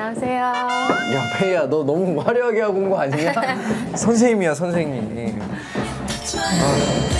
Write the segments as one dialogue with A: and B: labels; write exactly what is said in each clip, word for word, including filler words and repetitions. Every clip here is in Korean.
A: 안녕하세요.
B: 야, 페이야, 너 너무 화려하게 하고 온 거 아니냐? 선생님이야, 선생님. 아.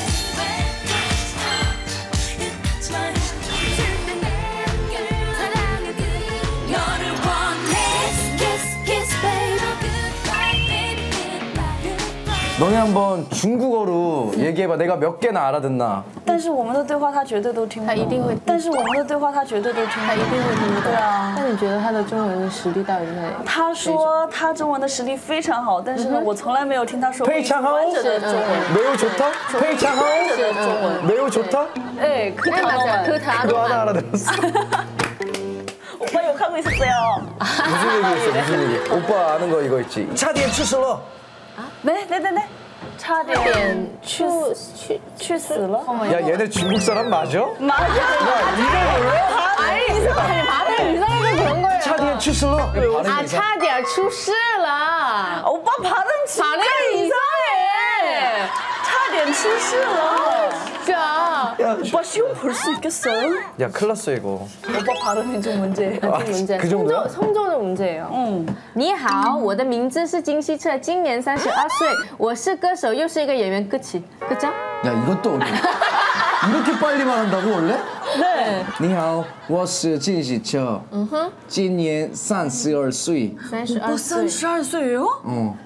B: 너네 한번 중국어로 얘기해봐. 내가 몇 개나 알아듣나?
C: 但是我们的对话他绝对都听不懂。
A: 他一定会。
C: 但是我们的对话他绝对都听不懂。
A: 他一定会听不懂。
C: 对啊。
A: 那你觉得他的中文实力到底在？
C: 他说他中文的实力非常好，但是呢，我从来没有听他说过一完整的中文。
B: 매우 좋다? 페이창하오? 매우 좋다?
C: 네, 그
A: 맞아요. 그 단어만.
B: 너 하나 알아들었어.
C: 오빠 욕하고 있었어요.
B: 무슨 얘기했어? 무슨 얘기? 오빠 아는 거 이거 있지? 차디엔 추슬러.
C: 네, 네, 네, 네. 差点去去去死了。
B: 야, 얘네 중국 사람 맞아?
C: 맞아.
B: 야, 이걸 몰라?
A: 아니 이상해. 발음 이상해서 그런 거예요.
B: 차디엔 추슬러.
A: 아, 差点出事了.
C: 오빠 발음 진짜
A: 발음 이상해.
C: 差点出事了.
A: 진짜.
B: 야,
C: 오빠 시험 볼 수 있겠어요?
B: 야, 큰일 났어 이거.
C: 오빠 발음이 좀 문제예요.
A: 아, 문제.
B: 그 정도야?
A: 성조, 성조는 문제예요.
C: 응.
A: 你好，我的名字是金希澈，今年三十二岁，我是歌手，又是一个演员。끝이 그죠?
B: 야, 이것도 어려워. 이렇게 빨리 말한다고 원래?
C: 네.
B: 你好，我是金希澈。嗯哼。今年三十二岁。
A: 三十二
C: 오빠
A: 岁。
C: 三十二岁요?
B: 어.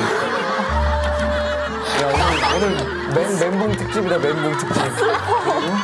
B: 야, 오늘, 오늘 멘, 멘붕 특집이다, 멘붕 특집.